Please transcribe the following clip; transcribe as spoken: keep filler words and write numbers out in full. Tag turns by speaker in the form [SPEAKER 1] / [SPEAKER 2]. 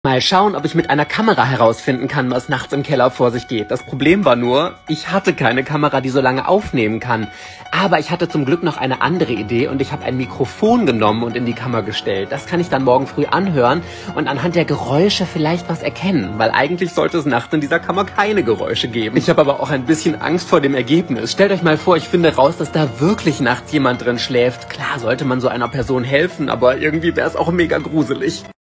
[SPEAKER 1] Mal schauen, ob ich mit einer Kamera herausfinden kann, was nachts im Keller vor sich geht. Das Problem war nur, ich hatte keine Kamera, die so lange aufnehmen kann. Aber ich hatte zum Glück noch eine andere Idee und ich habe ein Mikrofon genommen und in die Kammer gestellt. Das kann ich dann morgen früh anhören und anhand der Geräusche vielleicht was erkennen, weil eigentlich sollte es nachts in dieser Kammer keine Geräusche geben. Ich habe aber auch ein bisschen Angst vor dem Ergebnis. Stellt euch mal vor, ich finde raus, dass da wirklich nachts jemand drin schläft. Klar sollte man so einer Person helfen, aber irgendwie wäre es auch mega gruselig.